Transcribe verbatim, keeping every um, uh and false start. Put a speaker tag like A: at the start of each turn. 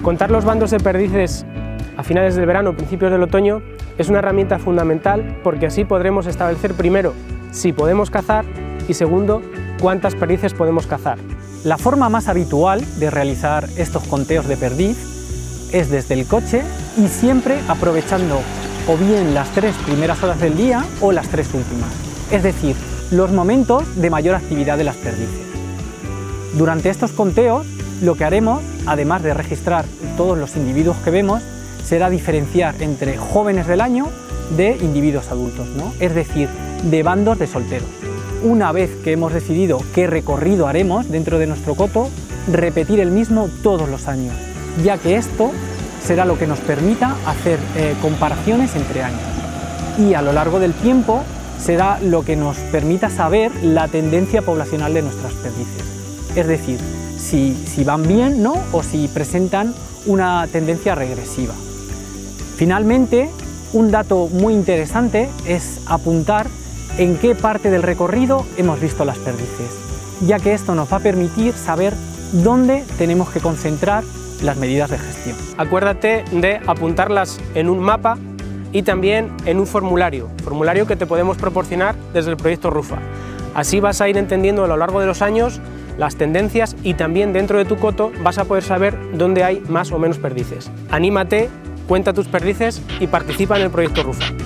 A: Contar los bandos de perdices a finales del verano o principios del otoño es una herramienta fundamental porque así podremos establecer primero si podemos cazar y segundo cuántas perdices podemos cazar.
B: La forma más habitual de realizar estos conteos de perdiz es desde el coche y siempre aprovechando o bien las tres primeras horas del día o las tres últimas, es decir, los momentos de mayor actividad de las perdices. Durante estos conteos lo que haremos, además de registrar todos los individuos que vemos, será diferenciar entre jóvenes del año de individuos adultos, ¿no? Es decir, de bandos de solteros. Una vez que hemos decidido qué recorrido haremos dentro de nuestro coto, repetir el mismo todos los años, ya que esto será lo que nos permita hacer eh, comparaciones entre años. Y a lo largo del tiempo será lo que nos permita saber la tendencia poblacional de nuestras perdices. Es decir, si, si van bien, ¿no? O si presentan una tendencia regresiva. Finalmente, un dato muy interesante es apuntar en qué parte del recorrido hemos visto las perdices, ya que esto nos va a permitir saber dónde tenemos que concentrar las medidas de gestión.
A: Acuérdate de apuntarlas en un mapa y también en un formulario, formulario que te podemos proporcionar desde el proyecto RUFA. Así vas a ir entendiendo a lo largo de los años las tendencias y también dentro de tu coto vas a poder saber dónde hay más o menos perdices. Anímate, cuenta tus perdices y participa en el proyecto RUFA.